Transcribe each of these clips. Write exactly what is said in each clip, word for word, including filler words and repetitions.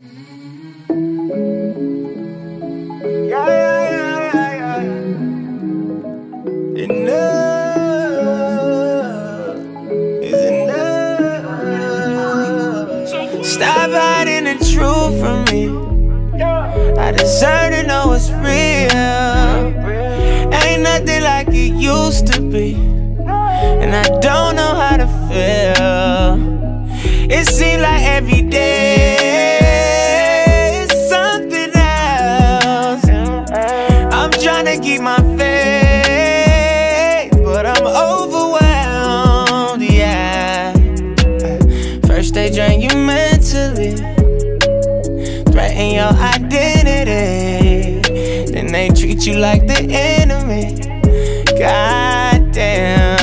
Yeah, yeah, yeah, yeah, yeah. Enough is enough. Stop hiding the truth from me. I deserve to know what's real. Ain't nothing like it used to be, and I don't know how to feel. It seems like every day is something else. I'm trying to keep my faith, but I'm overwhelmed, yeah. First they drain you mentally, threaten your identity, then they treat you like the enemy. Goddamn.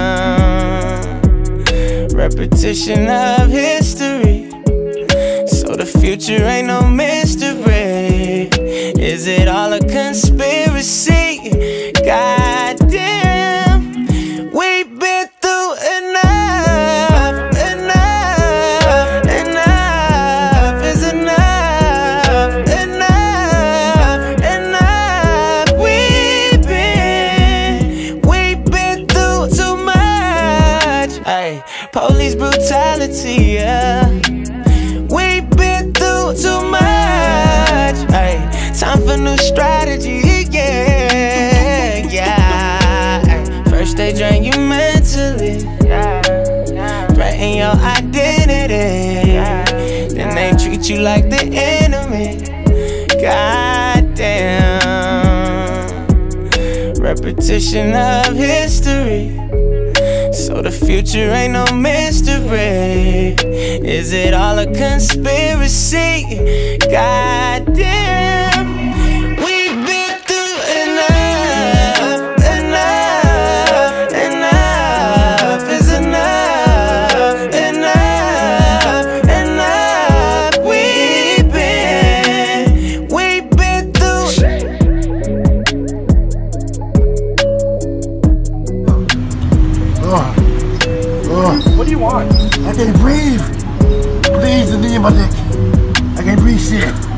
Repetition of history, so the future ain't no mystery. Is it all a conspiracy? Goddamn, we've been through enough. Enough, enough is enough. Enough, enough. We've been, we've been through too much. Ay. Police brutality, yeah. We've been through too much. Ay, time for new strategy, yeah, yeah. Ay, first they drain you mentally, threaten your identity, then they treat you like the enemy. Goddamn. Repetition of history, so the future ain't no mystery. Is it all a conspiracy? Goddamn, we've been through enough. Enough, enough is enough. Enough, enough. We've been, we've been through. Oh. Oh. What do you want? I can't breathe. Please, the knee in my neck. I can't breathe shit.